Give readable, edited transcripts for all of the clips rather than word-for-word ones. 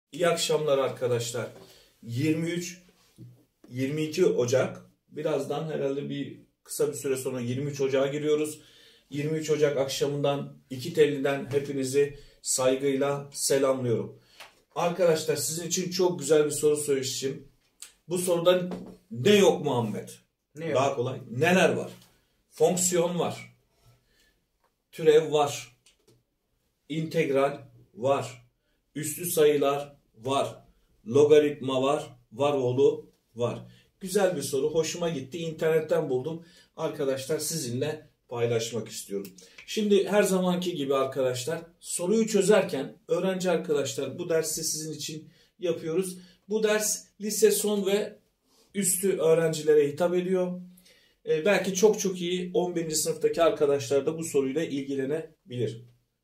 İyi akşamlar arkadaşlar. 22 Ocak. Birazdan herhalde kısa bir süre sonra 23 Ocak'a giriyoruz. 23 Ocak akşamından 2 Telli'den hepinizi saygıyla selamlıyorum. Arkadaşlar sizin için çok güzel bir soru söyleyeceğim. Bu soruda ne yok Muhammed? Ne yok? Daha kolay. Neler var? Fonksiyon var. Türev var. İntegral var. Üslü sayılar var. Logaritma var. Varoğlu var. Güzel bir soru. Hoşuma gitti. İnternetten buldum. Arkadaşlar sizinle paylaşmak istiyorum. Şimdi her zamanki gibi arkadaşlar soruyu çözerken öğrenci arkadaşlar bu dersi sizin için yapıyoruz. Bu ders lise son ve üstü öğrencilere hitap ediyor. Belki çok iyi 11. sınıftaki arkadaşlar da bu soruyla ilgilenebilir.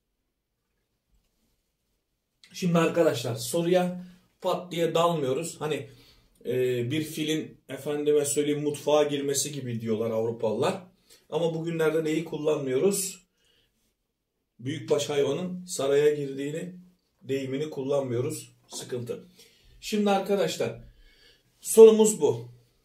Şimdi arkadaşlar soruya pat diye dalmıyoruz. Hani bir filin efendime söyleyeyim mutfağa girmesi gibi diyorlar Avrupalılar. Ama bugünlerde neyi kullanmıyoruz? Büyükbaş hayvanın saraya girdiğini deyimini kullanmıyoruz. Sıkıntı. Şimdi arkadaşlar sorumuz bu.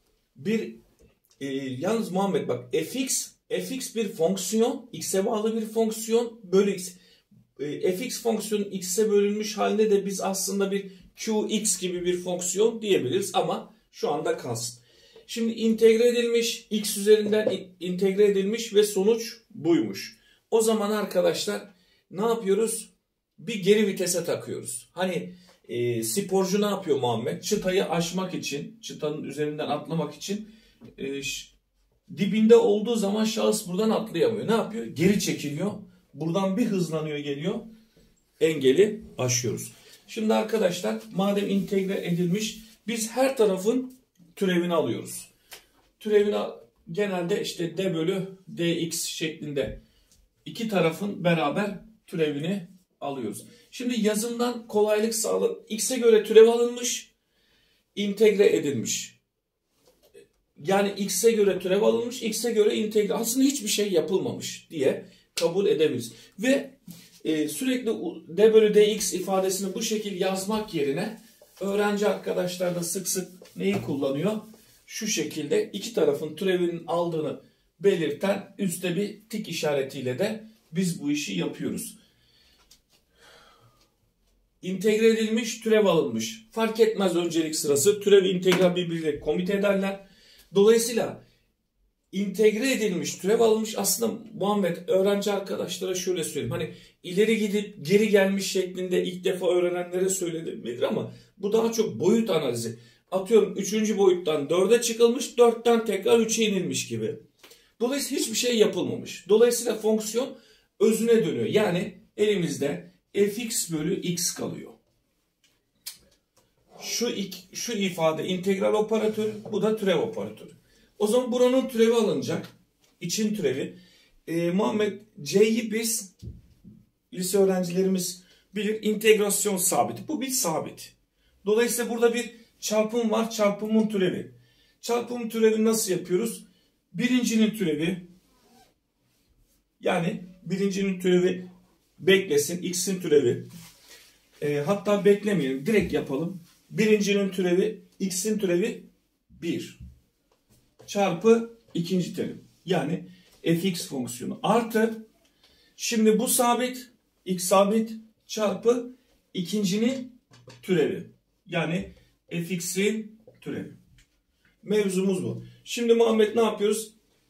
Yalnız Muhammed bak fx bir fonksiyon, x'e bağlı bir fonksiyon bölü x. Fx fonksiyonu x'e bölünmüş halinde de biz aslında bir qx gibi bir fonksiyon diyebiliriz ama şu anda kalsın. Şimdi integre edilmiş, x üzerinden integre edilmiş ve sonuç buymuş. O zaman arkadaşlar ne yapıyoruz? Bir geri vitese takıyoruz. Hani sporcu ne yapıyor Muhammed? Çıtayı aşmak için, çıtanın üzerinden atlamak için dibinde olduğu zaman şahıs buradan atlayamıyor. Ne yapıyor? Geri çekiliyor. Buradan bir hızlanıyor geliyor. Engeli aşıyoruz. Şimdi arkadaşlar madem integre edilmiş biz her tarafın türevini alıyoruz. Türevini genelde işte d bölü dx şeklinde iki tarafın beraber türevini alıyoruz. Şimdi yazımdan kolaylık sağladı. X'e göre türev alınmış, integre edilmiş. Yani x'e göre türev alınmış, x'e göre integre. Aslında hiçbir şey yapılmamış diye kabul edebiliriz. Ve sürekli d bölü dx ifadesini bu şekilde yazmak yerine öğrenci arkadaşlar da sık sık neyi kullanıyor? Şu şekilde iki tarafın türevinin aldığını belirten üstte bir tik işaretiyle de biz bu işi yapıyoruz. İntegre edilmiş, türev alınmış. Fark etmez öncelik sırası. Türev, integral birbirine komut ederler. Dolayısıyla integre edilmiş, türev alınmış aslında Muhammed öğrenci arkadaşlara şöyle söyleyeyim. Hani ileri gidip geri gelmiş şeklinde ilk defa öğrenenlere söylenebilir ama bu daha çok boyut analizi. Atıyorum 3. boyuttan 4'e çıkılmış, 4'ten tekrar 3'e inilmiş gibi. Dolayısıyla hiçbir şey yapılmamış. Dolayısıyla fonksiyon özüne dönüyor. Yani elimizde fx bölü x kalıyor. Şu ifade integral operatörü, bu da türev operatörü. O zaman buranın türevi alınacak. İçin türevi. Muhammed c'yi biz lise öğrencilerimiz bilir integrasyon sabiti. Bu bir sabit. Dolayısıyla burada bir çarpım var. Çarpımın türevi. Çarpımın türevi nasıl yapıyoruz? Birincinin türevi yani birincinin türevi beklesin. X'in türevi. Hatta beklemeyelim. Direkt yapalım. Birincinin türevi x'in türevi 1. Çarpı ikinci terim. Yani fx fonksiyonu. Artı şimdi bu sabit x sabit çarpı ikincinin türevi. Yani fx'in türevi. Mevzumuz bu. Şimdi Muhammed ne yapıyoruz?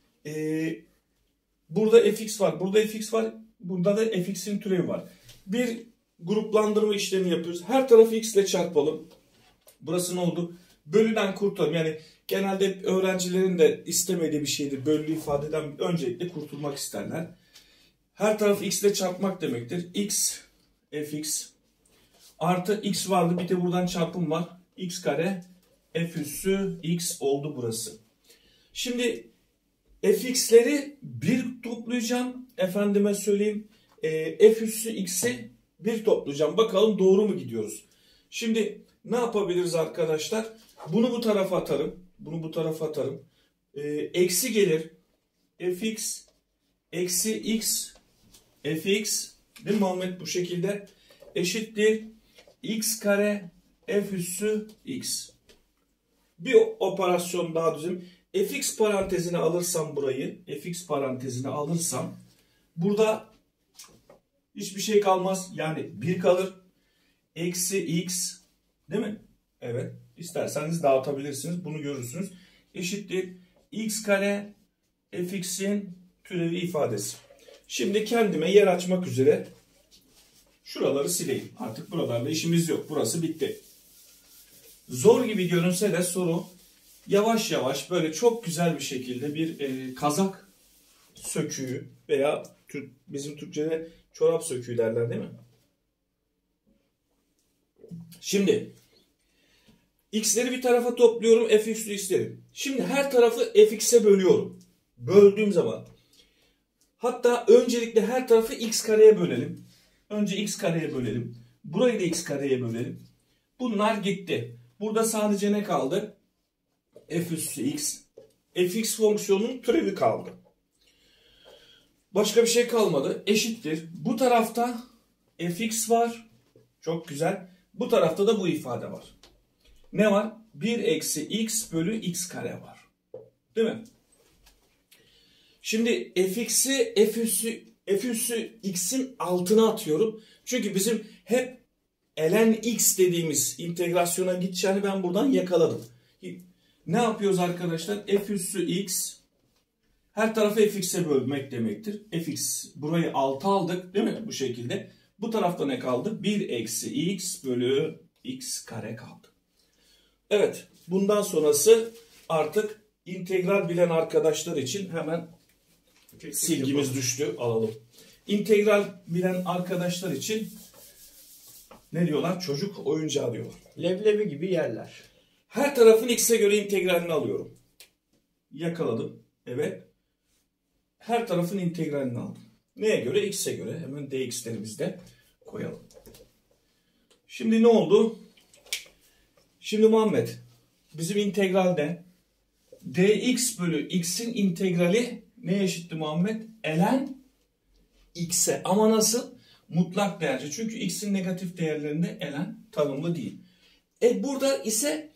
Burada fx var. Burada fx var. Burada da fx'in türevi var. Bir gruplandırma işlemi yapıyoruz. Her tarafı x ile çarpalım. Burası ne oldu? Bölüden kurtulalım. Yani genelde öğrencilerin de istemediği bir şeydir. Bölü ifadeden öncelikle kurtulmak isterler. Her tarafı x ile çarpmak demektir. X fx artı x vardı. Bir de buradan çarpım var. X kare f üssü x oldu burası. Şimdi fx'leri bir toplayacağım. Efendime söyleyeyim. F üssü x'i bir toplayacağım. Bakalım doğru mu gidiyoruz? Şimdi ne yapabiliriz arkadaşlar? Bunu bu tarafa atarım. Bunu bu tarafa atarım. Eksi gelir. Fx eksi x fx değil mi Muhammed bu şekilde eşittir. X kare f üssü x. Bir operasyon daha düzeyim. Fx parantezine alırsam burayı, fx parantezine alırsam burada hiçbir şey kalmaz. Yani 1 kalır. Eksi x değil mi? Evet. İsterseniz dağıtabilirsiniz. Bunu görürsünüz. Eşittir. X kare fx'in türevi ifadesi. Şimdi kendime yer açmak üzere şuraları sileyim. Artık buralarla işimiz yok. Burası bitti. Zor gibi görünse de soru yavaş yavaş böyle çok güzel bir şekilde bir kazak söküğü veya bizim Türkçe'de çorap söküğü derler değil mi? Şimdi x'leri bir tarafa topluyorum. F üstü x'leri. Şimdi her tarafı fx'e bölüyorum. Böldüğüm zaman hatta öncelikle her tarafı x kareye bölelim. Önce x kareye bölelim. Burayı da x kareye bölelim. Bunlar gitti. Burada sadece ne kaldı? F üstü x. Fx fonksiyonunun türevi kaldı. Başka bir şey kalmadı. Eşittir. Bu tarafta fx var. Çok güzel. Bu tarafta da bu ifade var. Ne var? 1 eksi x bölü x kare var. Değil mi? Şimdi fx'i f üssü x'in altına atıyorum. Çünkü bizim hep ln x dediğimiz integrasyona gideceğini ben buradan yakaladım. Ne yapıyoruz arkadaşlar? F üssü x her tarafı fx'e bölmek demektir. Fx burayı 6 aldık değil mi? Bu şekilde. Bu tarafta ne kaldı? 1 eksi x bölü x kare kaldı. Evet. Bundan sonrası artık integral bilen arkadaşlar için hemen silgimiz düştü. Alalım. İntegral bilen arkadaşlar için ne diyorlar? Çocuk oyuncağı diyorlar. Leblebi gibi yerler. Her tarafın x'e göre integralini alıyorum. Yakaladım. Evet. Her tarafın integralini aldım. Neye göre? X'e göre. Hemen dx'lerimizi de koyalım. Şimdi ne oldu? Şimdi Muhammed, bizim integralde dx bölü x'in integrali neye eşitti Muhammed? Ln x'e. Ama nasıl? Mutlak değerci. Çünkü x'in negatif değerlerinde ln tanımlı değil. Burada ise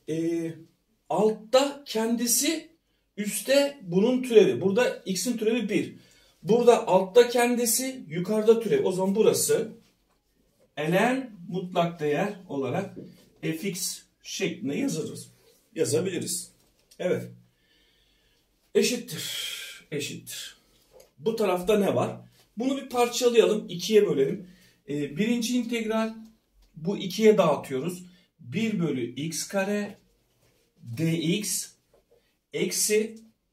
altta kendisi, üstte bunun türevi. Burada x'in türevi 1. Burada altta kendisi, yukarıda türevi. O zaman burası ln mutlak değer olarak fx şeklinde yazabiliriz. Evet. Eşittir. Eşittir. Bu tarafta ne var? Bunu bir parçalayalım. 2'ye bölelim. Birinci integral bu 2'ye dağıtıyoruz. 1 bölü x kare dx eksi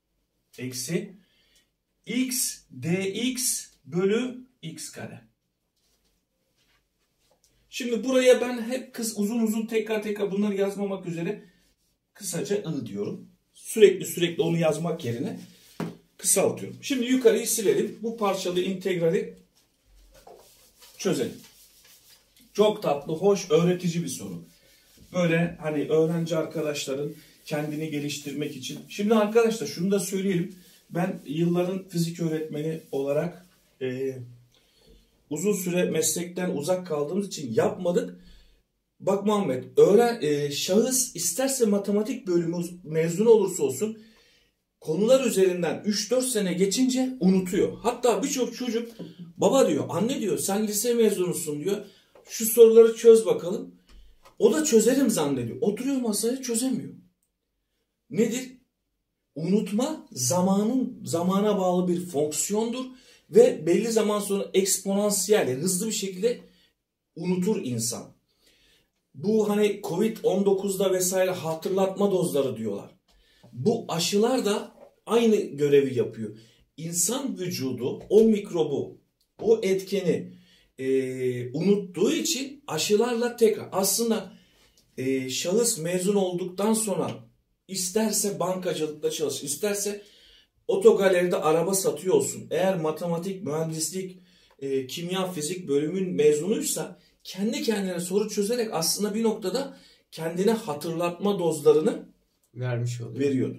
x dx bölü x kare. Şimdi buraya ben hep uzun tekrar bunları yazmamak üzere kısaca I diyorum. Sürekli onu yazmak yerine kısaltıyorum. Şimdi yukarıyı silelim. Bu parçalı integrali çözelim. Çok tatlı, hoş, öğretici bir soru. Böyle hani öğrenci arkadaşların kendini geliştirmek için. Şimdi arkadaşlar şunu da söyleyelim. Ben yılların fizik öğretmeni olarak uzun süre meslekten uzak kaldığımız için yapmadık. Bak Muhammed, şahıs isterse matematik bölümü mezunu olursa olsun konular üzerinden 3-4 sene geçince unutuyor. Hatta birçok çocuk baba diyor, anne diyor sen lise mezunusun diyor. Şu soruları çöz bakalım. O da çözerim zannediyor. Oturuyor masaya çözemiyor. Nedir? Unutma zamana bağlı bir fonksiyondur ve belli zaman sonra eksponansiyel, yani hızlı bir şekilde unutur insan. Bu hani Covid-19'da vesaire hatırlatma dozları diyorlar. Bu aşılar da aynı görevi yapıyor. İnsan vücudu o mikrobu, o etkeni unuttuğu için aşılarla tekrar aslında şahıs mezun olduktan sonra isterse bankacılıkta çalışsın, isterse otogaleride araba satıyor olsun. Eğer matematik, mühendislik, kimya, fizik bölümün mezunuysa kendi kendine soru çözerek aslında bir noktada kendine hatırlatma dozlarını veriyordu.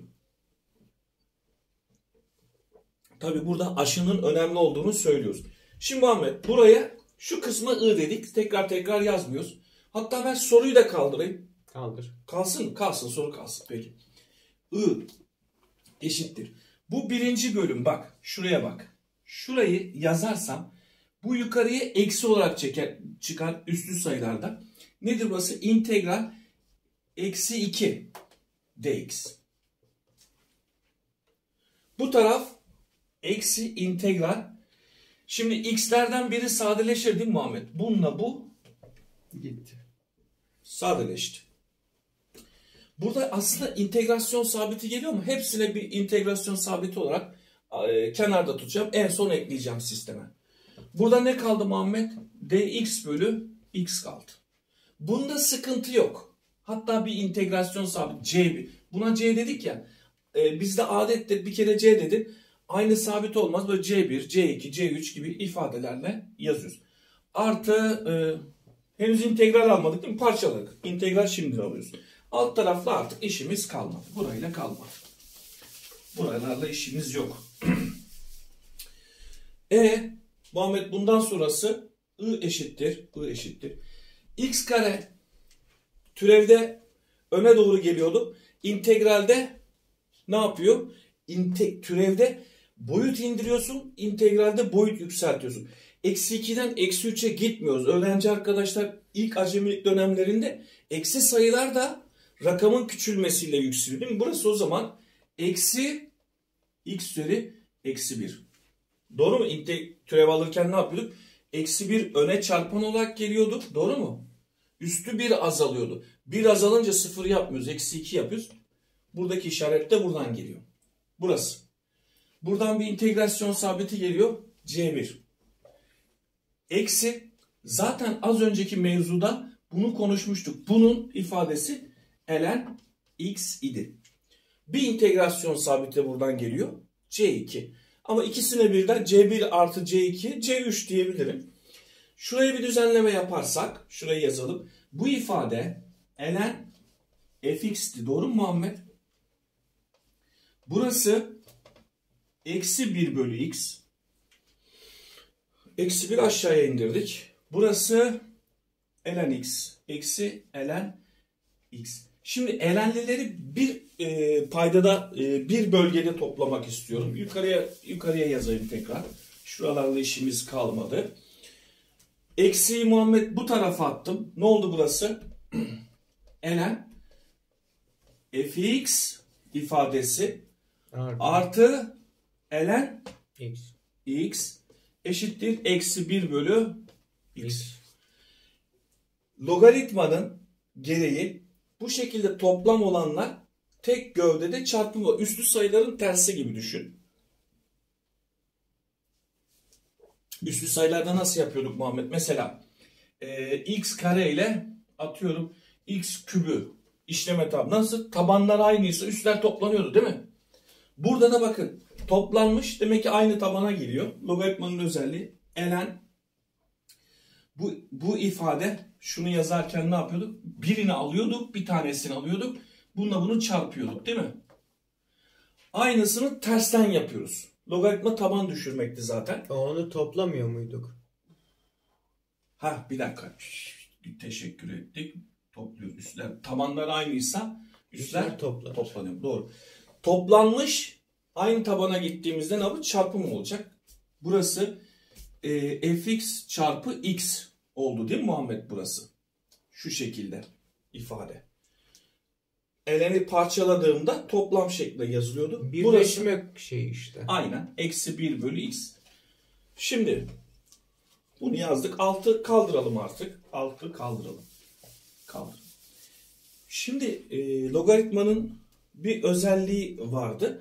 Tabi burada aşının önemli olduğunu söylüyoruz. Şimdi Ahmet buraya şu kısma I dedik. Tekrar yazmıyoruz. Hatta ben soruyu da kaldırayım. Kaldır. Kalsın mı? Kalsın, soru kalsın. Peki. I eşittir. Bu birinci bölüm, bak şuraya bak. Şurayı yazarsam bu yukarıya eksi olarak çıkar üstlü sayılarda. Nedir burası? İntegral eksi 2 dx. Bu taraf eksi integral. Şimdi x'lerden biri sadeleşir değil mi Muhammed? Bununla bu Gitti. sadeleşti. Burada aslında integrasyon sabiti geliyor mu? Hepsine bir integrasyon sabiti olarak kenarda tutacağım. En son ekleyeceğim sisteme. Burada ne kaldı Muhammed? Dx bölü x kaldı. Bunda sıkıntı yok. Hatta bir integrasyon sabiti c. Buna c dedik ya. Bizde adettir bir kere c dedik. Aynı sabit olmaz. Böyle c1, c2, c3 gibi ifadelerle yazıyoruz. Artı henüz integral almadık değil mi? Parçaladık. İntegral şimdi alıyoruz. Alt tarafta artık işimiz kalmadı. Burayla kalmadı. Buralarla işimiz yok. Muhammed bundan sonrası I eşittir. X kare türevde öne doğru geliyordu. İntegralde ne yapıyor? Türevde boyut indiriyorsun. İntegralde boyut yükseltiyorsun. Eksi 2'den eksi 3'e gitmiyoruz. Öğrenci arkadaşlar ilk acemilik dönemlerinde eksi sayılar da rakamın küçülmesiyle yükseliyor değil mi? Burası o zaman eksi x üzeri eksi 1. Doğru mu? Türev alırken ne yapıyorduk? Eksi 1 öne çarpan olarak geliyordu. Doğru mu? Üstü 1 azalıyordu. 1 azalınca 0 yapmıyoruz. Eksi 2 yapıyoruz. Buradaki işaret de buradan geliyor. Burası. Buradan bir integrasyon sabiti geliyor. C1. Eksi. Zaten az önceki mevzuda bunu konuşmuştuk. Bunun ifadesi ln x idi. Bir integrasyon sabiti de buradan geliyor. C2. Ama ikisine birden C1 artı C2, C3 diyebilirim. Şuraya bir düzenleme yaparsak, şurayı yazalım. Bu ifade ln fx'ti. Doğru mu Muhammed? Burası eksi 1 bölü x. Eksi 1 aşağıya indirdik. Burası ln x. Eksi ln x. Şimdi ln'lileri bir paydada bir bölgede toplamak istiyorum. Yukarıya yazayım tekrar. Şuralarla işimiz kalmadı. Eksiyi Muhammed bu tarafa attım. Ne oldu burası? ln fx ifadesi artı ln x eşittir eksi 1 bölü x. Logaritmanın gereği bu şekilde toplam olanlar tek gövdede çarpım var. Üslü sayıların tersi gibi düşün. Üslü sayılarda nasıl yapıyorduk Muhammed? Mesela x kare ile atıyorum x kübü işleme tabanı. Nasıl? Tabanlar aynıysa üstler toplanıyordu değil mi? Burada da bakın toplanmış demek ki aynı tabana geliyor. Logaritmanın özelliği ln bu ifade şunu yazarken ne yapıyorduk? Birini alıyorduk, bir tanesini alıyorduk. Bununla bunu çarpıyorduk değil mi? Aynısını tersten yapıyoruz. Logaritma taban düşürmekti zaten. Onu toplamıyor muyduk? Bir dakika. Teşekkür ettik. Topluyoruz. Üstler. Tabanlar aynıysa üstler toplanıyor. Doğru. Toplanmış aynı tabana gittiğimizde ne yapıyor? Çarpım olacak. Burası fx çarpı x oldu değil mi Muhammed burası? Şu şekilde ifade. Ln'i parçaladığımda toplam şeklinde yazılıyordu. Birleşme şey işte. Aynen. Eksi 1 bölü x. Şimdi bunu yazdık. Altı kaldıralım artık. Altı kaldıralım. Şimdi logaritmanın bir özelliği vardı.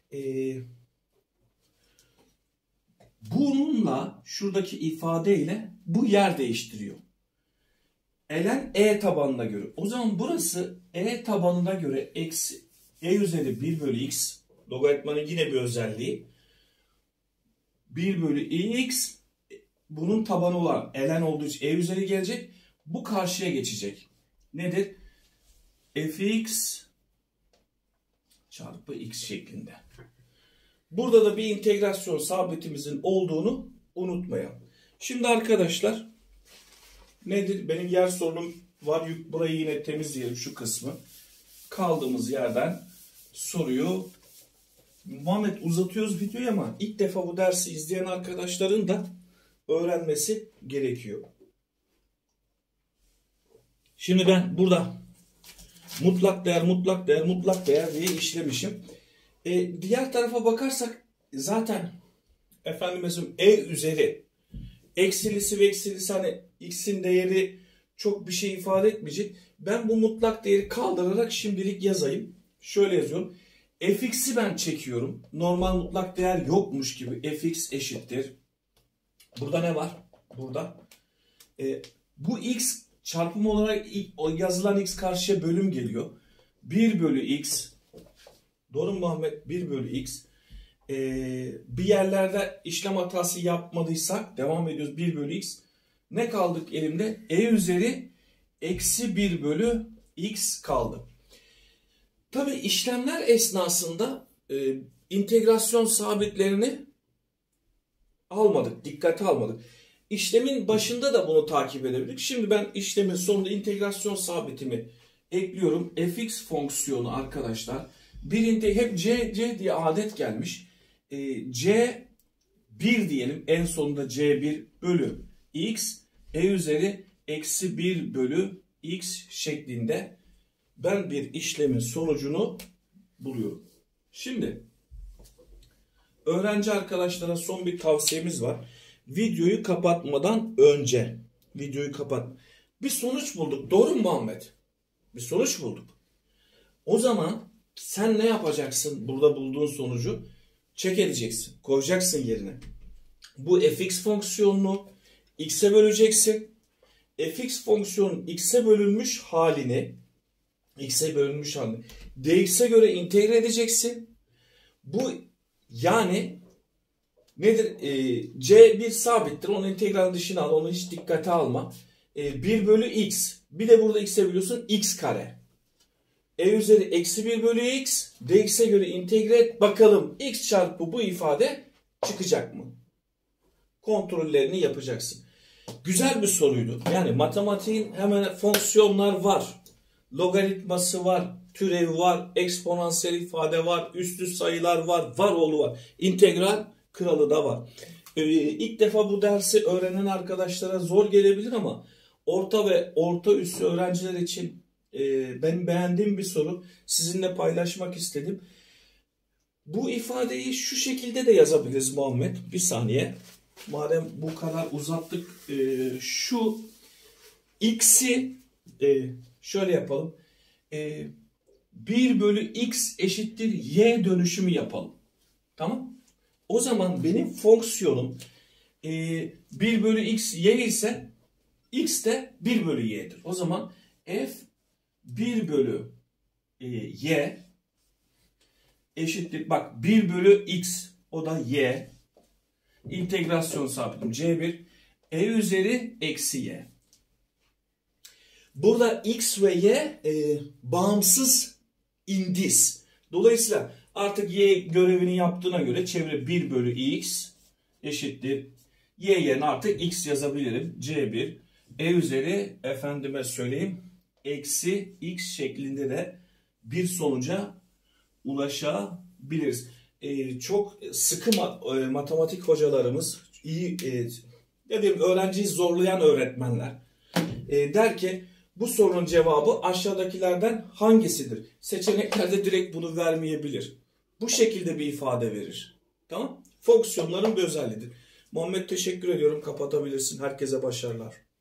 Bununla şuradaki ifadeyle bu yer değiştiriyor. Ln e tabanına göre. O zaman burası e tabanına göre eksi e üzeri 1 bölü x. Logaritmanın yine bir özelliği. 1 bölü x bunun tabanı olan ln olduğu için e üzeri gelecek. Bu karşıya geçecek. Nedir? Fx çarpı x şeklinde. Burada da bir integrasyon sabitimizin olduğunu unutmayalım. Şimdi arkadaşlar nedir? Benim yer sorunum var. Burayı yine temizleyelim, şu kısmı. Kaldığımız yerden soruyu, Muhammed uzatıyoruz videoyu ama ilk defa bu dersi izleyen arkadaşların da öğrenmesi gerekiyor. Şimdi ben burada mutlak değer, mutlak değer, mutlak değer diye işlemişim. Diğer tarafa bakarsak zaten efendim e üzeri eksilisi ve eksilisi, hani x'in değeri çok bir şey ifade etmeyecek. Ben bu mutlak değeri kaldırarak şimdilik yazayım. Şöyle yazıyorum. fx'i ben çekiyorum. Normal mutlak değer yokmuş gibi. Fx eşittir. Burada ne var? Burada. Bu x çarpım olarak o yazılan x karşıya bölüm geliyor. 1 bölü x. Doğru mu Muhammed? 1 bölü x. Bir yerlerde işlem hatası yapmadıysak devam ediyoruz. 1 bölü x. Ne kaldık elimde? E üzeri eksi 1 bölü x kaldı. Tabi işlemler esnasında integrasyon sabitlerini almadık. Dikkate almadık. İşlemin başında da bunu takip edebildik. Şimdi ben işlemin sonunda integrasyon sabitimi ekliyorum. Fx fonksiyonu arkadaşlar. Hep c diye adet gelmiş. C1 diyelim. En sonunda c1 bölü x. E üzeri eksi 1 bölü x şeklinde ben bir işlemin sonucunu buluyorum. Şimdi öğrenci arkadaşlara son bir tavsiyemiz var. Videoyu kapatmadan önce bir sonuç bulduk. Doğru mu Muhammed? Bir sonuç bulduk. O zaman sen ne yapacaksın? Burada bulduğun sonucu check edeceksin. Koyacaksın yerine. Bu fx fonksiyonunu x'e böleceksin. Fx fonksiyonun x'e bölünmüş halini dx'e göre integre edeceksin. Bu yani nedir? C1 sabittir. Onu integral dışına al. Onu hiç dikkate alma. 1 bölü x. Bir de burada x'e biliyorsun x kare. E üzeri eksi 1 bölü x. Dx'e göre integre et. Bakalım x çarpı bu ifade çıkacak mı? Kontrollerini yapacaksın. Güzel bir soruydu. Yani matematiğin hemen fonksiyonlar var. Logaritması var. Türevi var. Eksponansiyel ifade var. Üstü sayılar var. Varoğlu var. İntegral kralı da var. İlk defa bu dersi öğrenen arkadaşlara zor gelebilir ama orta ve orta üstü öğrenciler için ben beğendiğim bir soru. Sizinle paylaşmak istedim. Bu ifadeyi şu şekilde de yazabiliriz Muhammed. Bir saniye. Madem bu kadar uzattık. Şu x'i şöyle yapalım. 1 bölü x eşittir y dönüşümü yapalım. Tamam. O zaman benim fonksiyonum 1 bölü x y ise x de 1 bölü y'dir. O zaman f 1 bölü y eşittir. Bak 1 bölü x o da y. İntegrasyon sabitim c1. E üzeri eksi y. Burada x ve y bağımsız indis. Dolayısıyla artık y görevini yaptığına göre çevre 1 bölü x eşittir. Y yerine artık x yazabilirim. C1 e üzeri efendime söyleyeyim eksi x şeklinde de bir sonuca ulaşabiliriz. Çok sıkı matematik hocalarımız, iyi öğrenciyi zorlayan öğretmenler der ki bu sorunun cevabı aşağıdakilerden hangisidir? Seçeneklerde direkt bunu vermeyebilir. Bu şekilde bir ifade verir. Tamam? Fonksiyonların bir özelliğidir. Muhammed teşekkür ediyorum. Kapatabilirsin. Herkese başarılar.